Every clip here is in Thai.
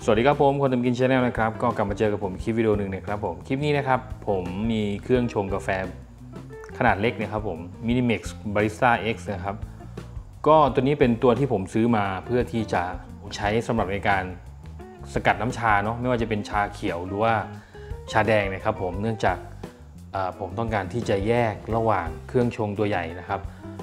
สวัสดีครับผมคนทำกินชาแนลนะครับก็กลับมาเจอกับผมคลิปวิดีโอหนึ่งนะครับผมคลิปนี้นะครับผมมีเครื่องชงกาแฟขนาดเล็กนะครับผม Minimex Barista X นะครับก็ตัวนี้เป็นตัวที่ผมซื้อมาเพื่อที่จะใช้สำหรับในการสกัดน้ำชาเนาะไม่ว่าจะเป็นชาเขียวหรือว่าชาแดงนะครับผมเนื่องจากผมต้องการที่จะแยกระหว่างเครื่องชงตัวใหญ่นะครับ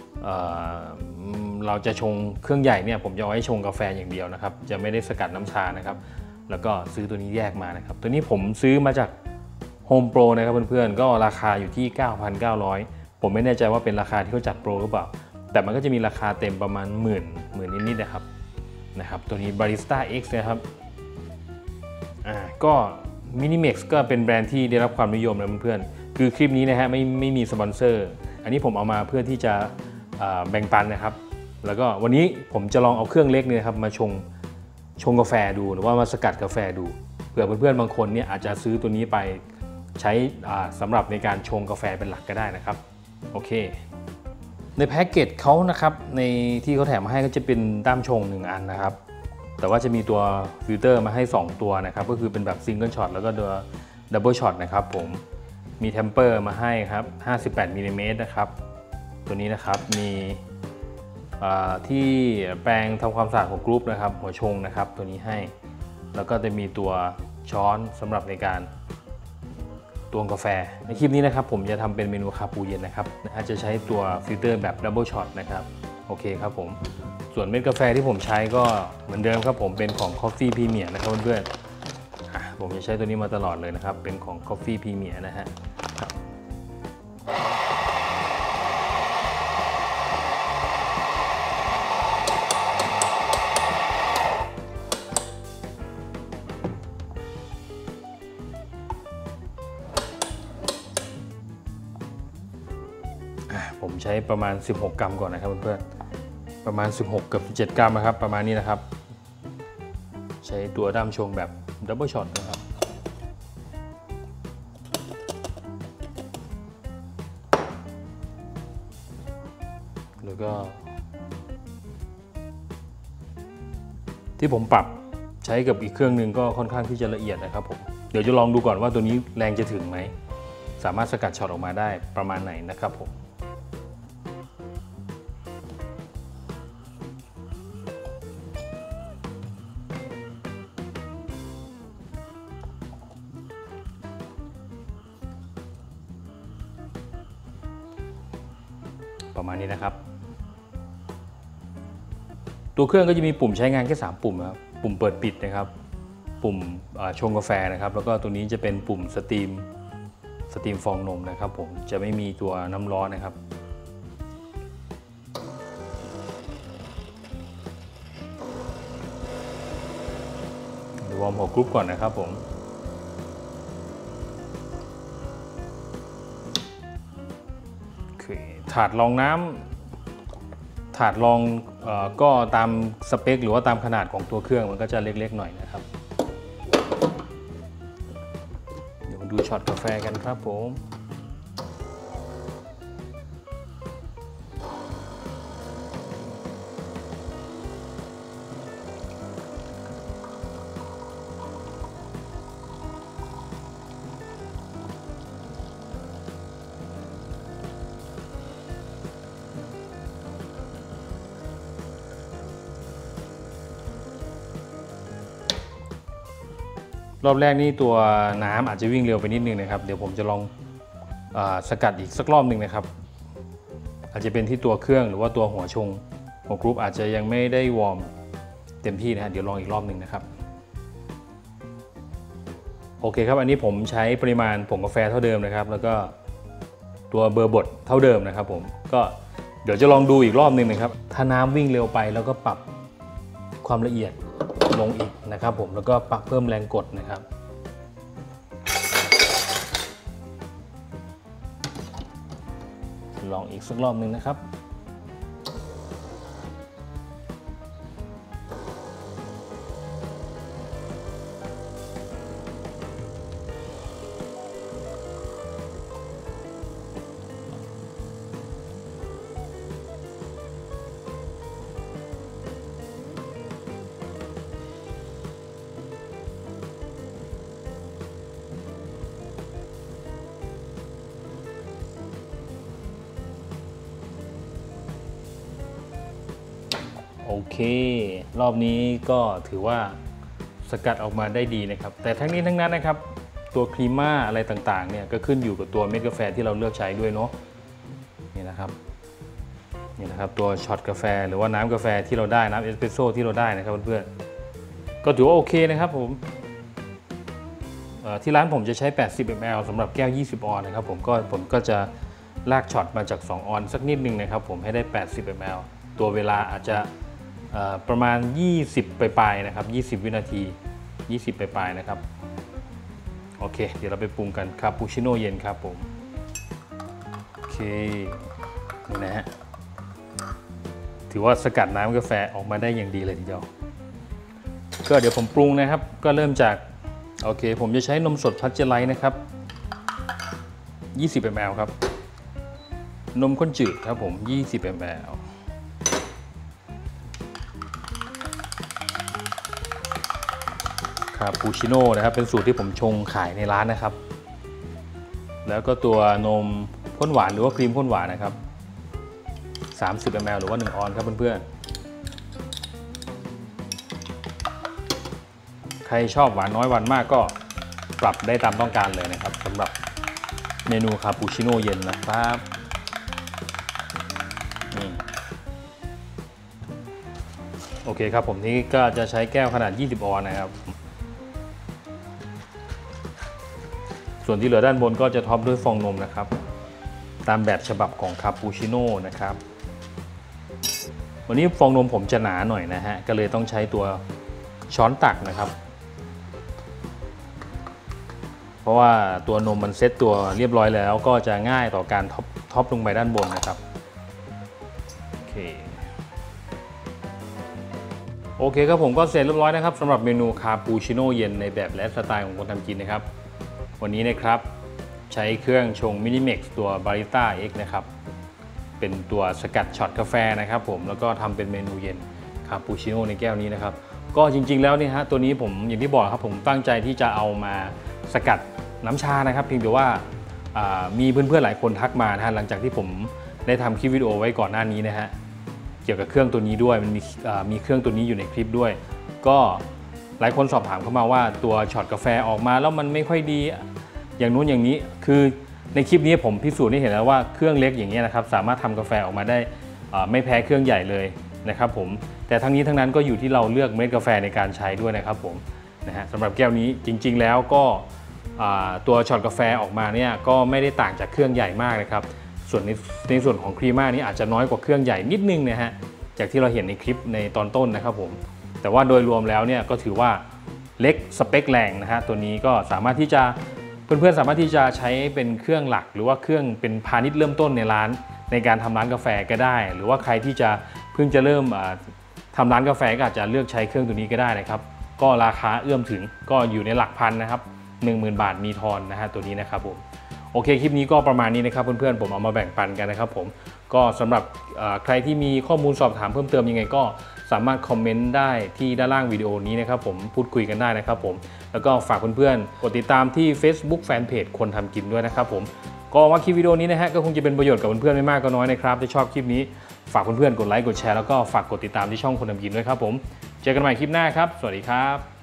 เราจะชงเครื่องใหญ่เนี่ยผมจะเอาไว้ชงกาแฟอย่างเดียวนะครับจะไม่ได้สกัดน้ำชานะครับแล้วก็ซื้อตัวนี้แยกมานะครับตัวนี้ผมซื้อมาจาก Home Pro นะครับเพื่อนๆก็ราคาอยู่ที่ 9,900 ผมไม่แน่ใจว่าเป็นราคาที่เขาจัดโปรหรือเปล่าแต่มันก็จะมีราคาเต็มประมาณหมื่นนิดๆนะครับตัวนี้ Barista X นะครับก็ Minimex ก็เป็นแบรนด์ที่ได้รับความนิยมนะเพื่อนๆคือคลิปนี้นะฮะไม่มีสปอนเซอร์อันนี้ผมเอามาเพื่อที่จะแบ่งปันนะครับแล้วก็วันนี้ผมจะลองเอาเครื่องเล็กเนี่ยครับมาชงกาแฟดูหรือว่ามาสกัดกาแฟดูเผื่อเพื่อนๆบางคนเนี่ยอาจจะซื้อตัวนี้ไปใช้สำหรับในการชงกาแฟเป็นหลักก็ได้นะครับโอเคในแพ็กเกจเขานะครับในที่เขาแถมมาให้ก็จะเป็นด้ามชง1อันนะครับแต่ว่าจะมีตัวฟิลเตอร์มาให้2ตัวนะครับก็คือเป็นแบบซิงเกิลช็อตแล้วก็ตัวดับเบิลช็อตนะครับผมมีเทมเปอร์มาให้ครับ58มิลลิเมตรนะครับตัวนี้นะครับมีที่แปรงทำความสะอาดของกรุ๊ปนะครับหัวชงนะครับตัวนี้ให้แล้วก็จะมีตัวช้อนสำหรับในการตวงกาแฟในคลิปนี้นะครับผมจะทำเป็นเมนูคาปูเย็นนะครับจะใช้ตัวฟิลเตอร์แบบดับเบิลช็อตนะครับโอเคครับผมส่วนเม็ดกาแฟที่ผมใช้ก็เหมือนเดิมครับผมเป็นของ Coffee Premier นะครับเพื่อนๆผมจะใช้ตัวนี้มาตลอดเลยนะครับเป็นของ Coffee Premier นะฮะผมใช้ประมาณ16กรัมก่อนนะครับเพื่อนๆประมาณ16กับ17กรัมนะครับประมาณนี้นะครับใช้ตัวด้ามชงแบบดับเบิลช็อตนะครับแล้วก็ที่ผมปรับใช้กับอีกเครื่องหนึ่งก็ค่อนข้างที่จะละเอียดนะครับผมเดี๋ยวจะลองดูก่อนว่าตัวนี้แรงจะถึงไหมสามารถสกัดช็อตออกมาได้ประมาณไหนนะครับผมประมาณนี้นะครับตัวเครื่องก็จะมีปุ่มใช้งานแค่3ปุ่มครับปุ่มเปิดปิดนะครับปุ่มชงกาแฟนะครับแล้วก็ตัวนี้จะเป็นปุ่มสตรีมฟองนมนะครับผมจะไม่มีตัวน้ำร้อนนะครับวอร์มหัวกรุ๊ปก่อนนะครับผมถาดรองน้ำถาดรองก็ตามสเปคหรือว่าตามขนาดของตัวเครื่องมันก็จะเล็กๆหน่อยนะครับเดี๋ยวมาดูช็อตกาแฟกันครับผมรอบแรกนี่ตัวน้ำอาจจะวิ่งเร็วไปนิดนึงนะครับเดี๋ยวผมจะลองสกัดอีกสักรอบหนึ่งนะครับอาจจะเป็นที่ตัวเครื่องหรือว่าตัวหัวชงหัวกรุ๊ปอาจจะยังไม่ได้วอร์มเต็มที่นะฮะเดี๋ยวลองอีกรอบหนึ่งนะครับโอเคครับอันนี้ผมใช้ปริมาณผงกาแฟเท่าเดิมนะครับแล้วก็ตัวเบอร์บดเท่าเดิมนะครับผมก็เดี๋ยวจะลองดูอีกรอบหนึ่งนะครับถ้าน้ำวิ่งเร็วไปแล้วก็ปรับความละเอียดลงอีกนะครับผมแล้วก็ปรับเพิ่มแรงกดนะครับลองอีกสักรอบหนึ่งนะครับ โโอเครอบนี้ก็ถือว่าสกัดออกมาได้ดีนะครับแต่ทั้งนี้ทั้งนั้นนะครับตัวครีม่าอะไรต่างๆเนี่ยก็ขึ้นอยู่กับตัวเม็ดกาแฟที่เราเลือกใช้ด้วยเนาะนี่นะครับตัวช็อตกาแฟหรือว่าน้ำกาแฟที่เราได้น้ำเอสเปรสโซ่ที่เราได้นะครับเพื่อนๆก็ถือว่าโอเคนะครับผมที่ร้านผมจะใช้80 ml สำหรับแก้ว20 ออนนะครับผมก็จะลากช็อตมาจาก2 ออนสักนิดนึงนะครับผมให้ได้80 ml ตัวเวลาอาจจะประมาณ20ปลายๆนะครับ20 วินาที20ปลายๆนะครับโอเคเดี๋ยวเราไปปรุงกันคาปูชิโน่เย็นครับผมโอเคนี่นะฮะถือว่าสกัดน้ำกาแฟออกมาได้อย่างดีเลยทีเดียวก็เดี๋ยวผมปรุงนะครับก็เริ่มจากโอเคผมจะใช้นมสดพัชเจอร์ไลท์นะครับ20 ml ครับนมข้นจืดครับผม20 ml คาปูชิโน่นะครับเป็นสูตรที่ผมชงขายในร้านนะครับแล้วก็ตัวนมข้นหวานหรือว่าครีมข้นหวานนะครับ30 ml หรือว่า1 ออนครับเพื่อนๆใครชอบหวานน้อยหวานมากก็ปรับได้ตามต้องการเลยนะครับสำหรับเมนูคาปูชิโน่เย็นนะครับโอเคครับผมนี่ก็จะใช้แก้วขนาด20 ออนนะครับส่วนที่เหลือด้านบนก็จะท็อปด้วยฟองนมนะครับตามแบบฉบับของคาปูชิโน่นะครับวันนี้ฟองนมผมจะหนาหน่อยนะฮะก็เลยต้องใช้ตัวช้อนตักนะครับเพราะว่าตัวนมมันเซ็ตตัวเรียบร้อยแล้วก็จะง่ายต่อการท็อปลงไปด้านบนนะครับโอเคครับผมก็เสร็จเรียบร้อยนะครับสำหรับเมนูคาปูชิโน่เย็นในแบบและสไตล์ของคนทำกินนะครับวันนี้นะครับใช้เครื่องชงมินิเม็กซ์ตัวบาริต้า X นะครับเป็นตัวสกัดช็อตกาแฟนะครับผมแล้วก็ทำเป็นเมนูเย็นคาปูชิโน่ในแก้วนี้นะครับก็จริงๆแล้วเนี่ยฮะตัวนี้ผมอย่างที่บอกครับผมตั้งใจที่จะเอามาสกัดน้ำชานะครับเพียงแต่ว่ามีเพื่อนๆหลายคนทักมานะฮะหลังจากที่ผมได้ทำคลิปวิดีโอไว้ก่อนหน้านี้นะฮะเกี่ยวกับเครื่องตัวนี้ด้วยมันมีเครื่องตัวนี้อยู่ในคลิปด้วยก็หลายคนสอบถามเข้ามาว่าตัวช็อตกาแฟออกมาแล้วมันไม่ค่อยดีอย่างนู้นอย่างนี้คือในคลิปนี้ผมพิสูจน์ให้เห็นแล้วว่าเครื่องเล็กอย่างนี้นะครับสามารถทำกาแฟออกมาได้ไม่แพ้เครื่องใหญ่เลยนะครับผมแต่ทั้งนี้ทั้งนั้นก็อยู่ที่เราเลือกเม็ดกาแฟในการใช้ด้วยนะครับผมนะฮะสำหรับแก้วนี้จริงๆแล้วก็ตัวช็อตกาแฟออกมาเนี่ยก็ไม่ได้ต่างจากเครื่องใหญ่มากนะครับส่วนในส่วนของครีม่านี้อาจจะน้อยกว่าเครื่องใหญ่นิดนึงนะฮะจากที่เราเห็นในคลิปในตอนต้นนะครับผมแต่ว่าโดยรวมแล้วเนี่ยก็ถือว่าเล็กสเปคแรงนะฮะตัวนี้ก็สามารถที่จะเพื่อนๆสามารถที่จะใช้เป็นเครื่องหลักหรือว่าเครื่องเป็นพาณิชย์เริ่มต้นในร้านในการทำร้านกาแฟก็ได้หรือว่าใครที่จะเพิ่งจะเริ่มทำร้านกาแฟก็อาจจะเลือกใช้เครื่องตัวนี้ก็ได้นะครับก็ราคาเอื้อมถึงก็อยู่ในหลักพันนะครับ 10,000 บาทมีทอนนะฮะตัวนี้นะครับผมโอเคคลิปนี้ก็ประมาณนี้นะครับเพื่อนๆผมเอามาแบ่งปันกันนะครับผมก็สำหรับใครที่มีข้อมูลสอบถามเพิ่มเติมยังไงก็สามารถคอมเมนต์ได้ที่ด้านล่างวิดีโอนี้นะครับผมพูดคุยกันได้นะครับผมแล้วก็ฝากเพื่อนๆกดติดตามที่ Facebook Fanpage คนทำกินด้วยนะครับผมก็ว่าคลิปวิดีโอนี้นะฮะก็คงจะเป็นประโยชน์กับเพื่อนๆไม่มากก็น้อยนะครับถ้าชอบคลิปนี้ฝากเพื่อนๆกดไลค์กดแชร์แล้วก็ฝากกดติดตามที่ช่องคนทำกินด้วยครับผมเจอกันใหม่คลิปหน้าครับสวัสดีครับ